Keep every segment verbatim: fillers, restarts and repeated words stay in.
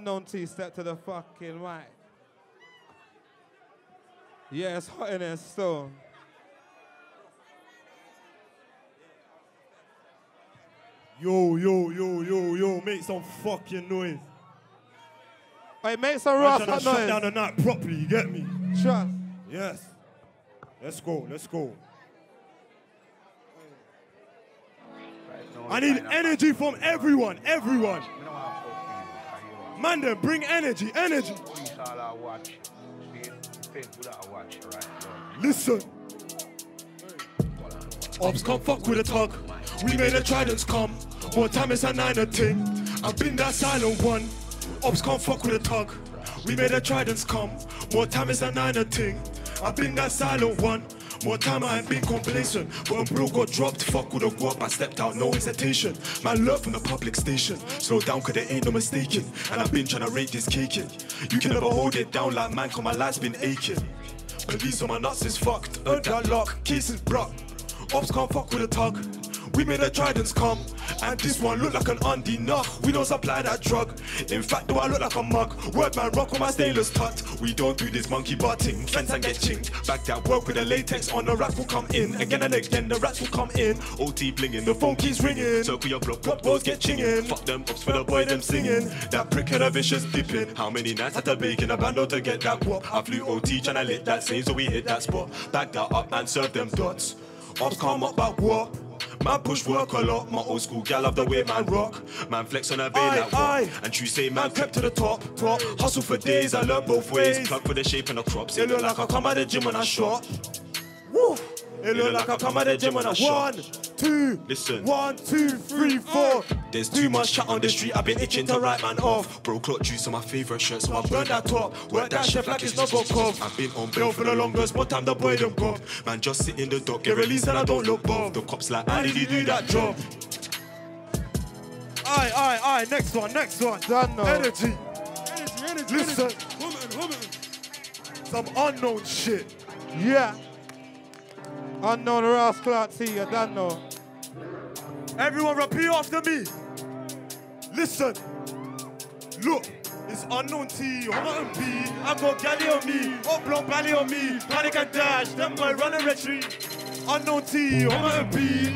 Unknown T, step to the fucking mic. Yeah, it's hot in there still. Yo, yo, yo, yo, yo, make some fucking noise. Hey, make some I'm rough trying to noise. shut down the night properly, you get me? Trust. Yes. Let's go, let's go. I need energy from everyone, everyone. Man, then bring energy, energy. Listen. Ops can't fuck with a tug. We made the tridents come. More time it's a nine a ting. I've been that silent one. Ops can't fuck with a tug. We made the tridents come. More time it's a nine a ting. I've been that silent one. More time I ain't been complacent. When bro got dropped, fuck with a go up, I stepped out, no hesitation. Man learned from the public station. Slow down cause there ain't no mistaking. And I've been trying to rate this caking. You can never hold it down like man cause my life's been aching. Police on my nuts is fucked. Earned that lock, case is broke. Ops can't fuck with a tug. We made the tridents come. And this one look like an undie knock. We don't supply that drug. In fact, do I look like a mug? Word man rock on my stainless tut. We don't do this monkey butting. Fence and get chinked. Back that work with the latex on, the rats will come in. Again and again, the rats will come in. O T blinging, the phone keeps ringing. Circle your block, block boys get chinging. Fuck them ups for the boy, them singing. That prick had a vicious dipping. How many nights had to bake in a bando to get that guap? I flew O T tryna lit that same, so we hit that spot. Back that up and serve them dots. Ops come up back what? Man push work a lot, my old school gal love the way man rock. Man flex on a vein like what? And true say man crept to the top, top. Hustle for days, I learned both ways. Plug for the shape and the crops. It look like I come out the gym when I shot. Woo! It look like I come out the gym when I shot. One, two, listen. One, two, three, four. There's too much chat on the street, I've been itching to write man off. Bro, clock juice on my favourite shirt, so I burn that top. Work that chef like it's not got cough. I've been on bail for the longest, what time the boy don't go. Man, just sit in the dock, get released and I don't look both. The cops like, how did you do that job? Aye, aye, aye, next one, next one. Done now. Energy. Energy, energy, Listen. energy. Woman, woman. Some unknown shit. Yeah. Unknown Ross Clark T, you don't know. Everyone repeat after me. Listen. Look. It's unknown T, Homer and B. I got galley on me, up block belly on me. Panic and dash, them boy run and retreat. Unknown T, Homer and B.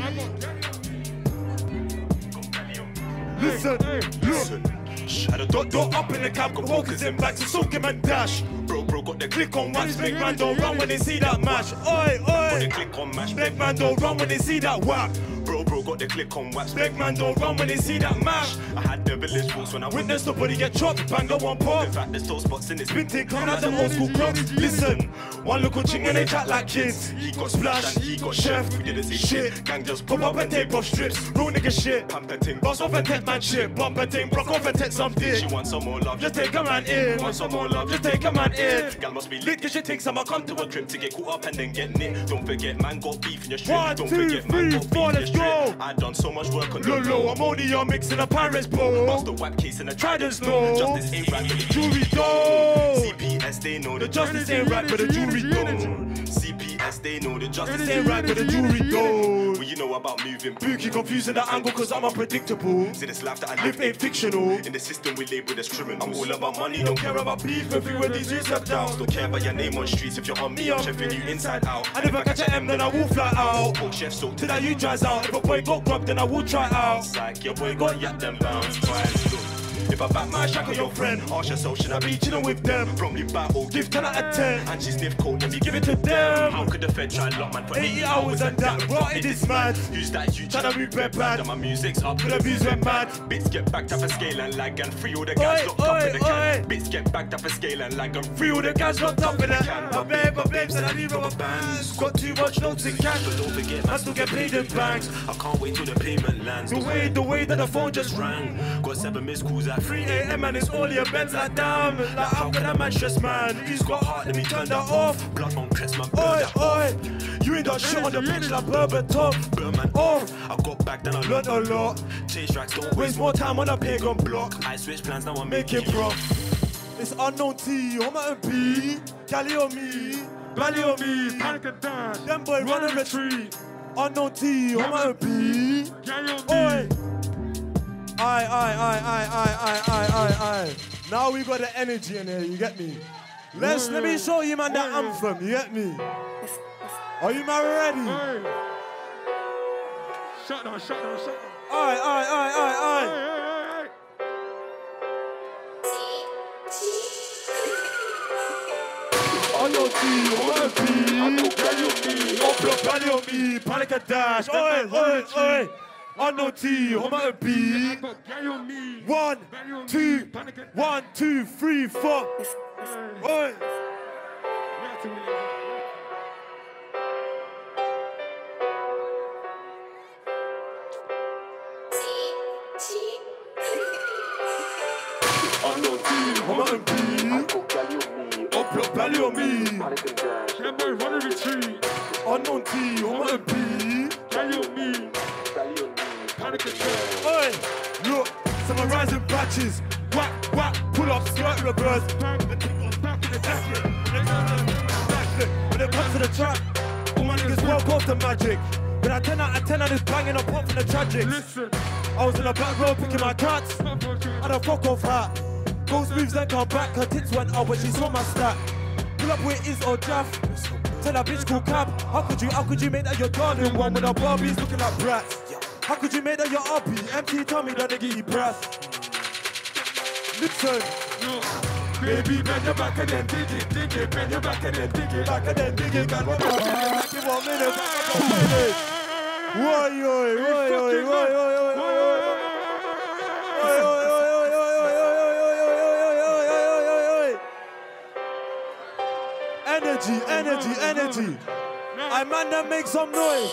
Listen, listen. Had a dot dot up in the cab, got walkers in back to soak him and dash. Bro, bro, got the click on wax. Big man don't run when they see that mash. Oi, oi. Got the click on mash. Big man don't run when they see that whack. Bro, bro, got the click on wax. Big man don't run when they see that mash. I had the village force when I witnessed the body get chopped. Bang on one pop. In fact, there's still spots in this vintage. Coming out them old school clubs. Listen, one little ching and they chat like kids. He got splash and he got chef. We didn't see shit. Gang just pop up and take off strips. Real nigga shit. Pump that ting. Boss off and take man shit. Bump a ting. Brock off and take some dick. She wants some more love. Just take a man in. Want some more love. Just take a man in. Gal must be lit. Cause she thinks I'ma come to a crib to get caught up and then get nicked. Don't forget, man got beef in your strip. One, Don't two, forget, man three, got four, beef let's in your strip. I done so much work on the low. I'm only on mixing a Pirates bowl. Bust the whack case and the tridents no. Justice ain't right, but the jury don't. C P S they know the justice ain't right, but the jury don't. C P S they know the justice ain't right, but the jury don't. Well, you know about moving bookie, confusing the angle cause I'm unpredictable. See this life that I live ain't fictional. In the system we label as criminals. I'm all about money, don't care about beef. Everywhere these years have downs. Don't care about your name on streets. If you're on me, I'm chefing you inside out. And if I catch an M, then I will fly out. Pork chef so till that you dries out. If a boy got grub, then I will try out. Psych, your boy got yak them bounce twice. Look. If I back my shack on your friend, ask yourself, should I be chilling with them? Probably battle, give ten out of ten. And she sniff cold, let me give it to them. How could the Fed try and lock man for eighty hours and that? What is this man? Who's that you tryna move red bad? My music's up, the views went mad. Bits get backed up a scale and lag and free all the guys locked up in the can. Bits get backed up a scale and lag and free all the guys locked up in the can. My babe, my babe said I need rubber bands. Got too much notes in cash, but don't forget, I still get paid in banks. I can't wait till the payment lands. The way, the way that the phone just rang. Got seven missed calls at three A M and it's all your beds like damn. Like how can that man stress man? He's got heart, let me turn that off. Blood on crest, man, burn that off. You ain't done shit on the pitch like Bourbon top. Burn man off. I got back then I learned a lot. Change tracks, don't waste more time on a pagan block. I switch plans, now I'm making prof. It's unknown T, Homer and B. Galley on me, Bally on me. Panic and dash, them boy run and retreat. Unknown T, Homer and B. Galley on me. Oi. Aye, aye, aye, aye, aye, aye, aye, aye, aye. Now we got the energy in here, you get me? Let's, let me show you, man, the anthem, you get me? Are you man ready? Hey. Shut down, shut down, shut down. Alright, alright, alright, alright, alright. Hey, hey, hey, On your team, on your team, on block, rally on me, panic and dash. Oi, oi, oi. On your team, on my beat. One, two, one, two, three, four. Oi. On your team, on my beat. On block, rally on me. that boy run a retreat. Unknown T, on my beat. Rally on me. Panic attack. Oi, look, some rising patches. Whack, whack, pull up, skirt reverse. Back in the jacket. When it comes to the trap, all my niggas woke off the magic. But I ten out of ten on this banging up pop from the tragics. Listen. I was in the back row picking my cats. I had a fuck off hat. Ghost moves then come back, her tits went up when she saw my stat. Pull up with Iz or Jaff. Tell that bitch called Cab. How could you, how could you make that your darling one with our Barbies looking like brats? How could you make that your R P? M T told me that nigga eat brass. Listen. Baby, bend your back and then dig it, dig it, bend your back and then dig it, back and then dig it, man, what about it? Back in one minute, back in one minute. Oi, oi, oi, oi, oi, oi, oi, oi, oi, oi, energy, energy, energy. I man that make some noise.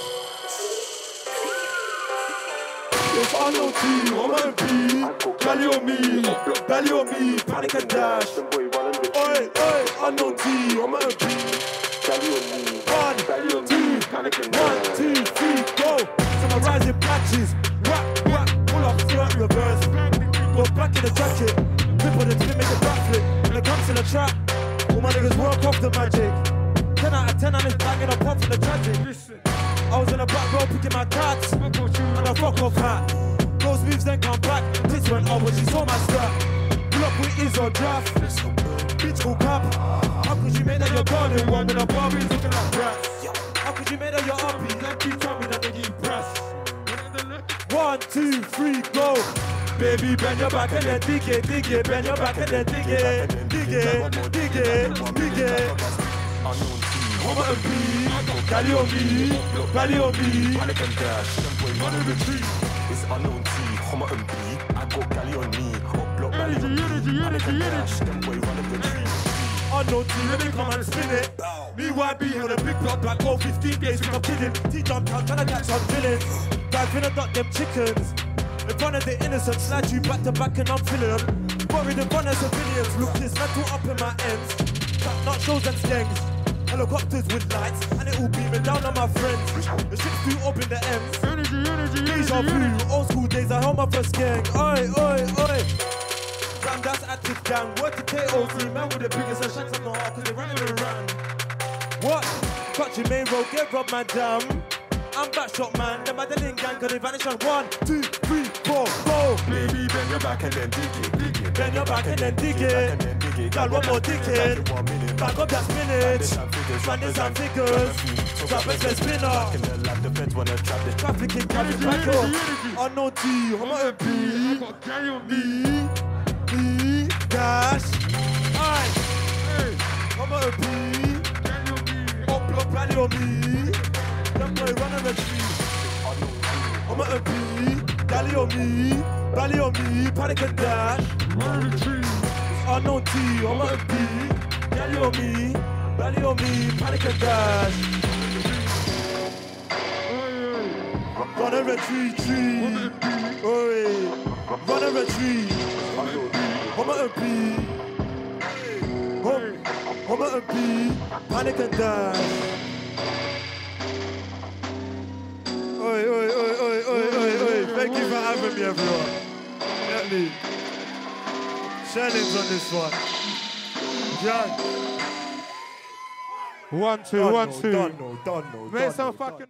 It's on your team, on my beat. Belly on me, belly on me, panic and dash. Oi, oi, on your team, on my beat. One, two, one, two, three, go. Some rising patches. Whack, whack, pull up, skirt reverse. Go back in the jacket. Flip on the twin, make a backflip. When it comes to the trap, all my niggas work off the magic. ten out of ten on this banging up pop from the tragic. Listen. I was in the back row picking my cats. And a fuck off hat. Those moves then come back. Tits went up when she saw my strap. Pull up with Iz or Jaff. Bitch called Cap. How could you make that your darling one with a Barbies looking like brats? How could you make that your R P? That keep telling me that they eat brass. One, two, three, go. Baby, bend your back and then dig it, dig it. Bend your back and then dig it, dig it, dig it, dig it. Come on, beat, Gally on me, Gally on me. Panic and dash, run a retreat. It's unknown T, Homer and B. I got Gally on me, hot block, Gally on me. Panic and dash, them boy run a retreat. Unknown T, let me come and spin it. Me Y B on a big block back, go fifteen days with no kidding. T jumped out, tryna catch some villains. Guys finna duck them chickens. In front of the innocent, snatch you back to back and I'm feeling them. Worried in front of civilians, look this metal up in my ends. Back nut shows and skanks. Helicopters with lights, and it all beaming down on my friends. The shit's too up in the ends. Energy, energy, Deja energy, energy. vu, old school days, I held my first gang. Oi, oi, oi. Damn, that's active gang. Word to K O C, man with the biggest of shanks on the heart, cause they ran and ran. What? Clutching main road, get robbed, man, damn. I'm backshot, man. The Madeline gang, cause they vanish on one, two, three, four, go. Baby, bend your back and then dig it, dig it. Bend your back and then dig it. Girl, one more dickhead. Back up that spinach. Bandits and figures. Trappers and spinner. Trafficking, traffic back up. Unknown T, I'm a B. B, B, dash. Aye. I'm a B. Up block, rally on me. Them boy run a retreat. I'm a B. Gally on me. Rally on me. Panic and dash. Run a retreat. Unknown T, I'm a B. Rally on me. Rally on me. Panic and dash. Run a retreat, tree. Oi. Run a retreat. I'm a B. I'm a B. Panic and dash. Oi, oi, oi, oi, oi, oi, oi. Thank you for having me, everyone. Get me. Shannon's on this one. John. One, two, Done one, no, two. Done no, done no, Make done some no, fucking. done.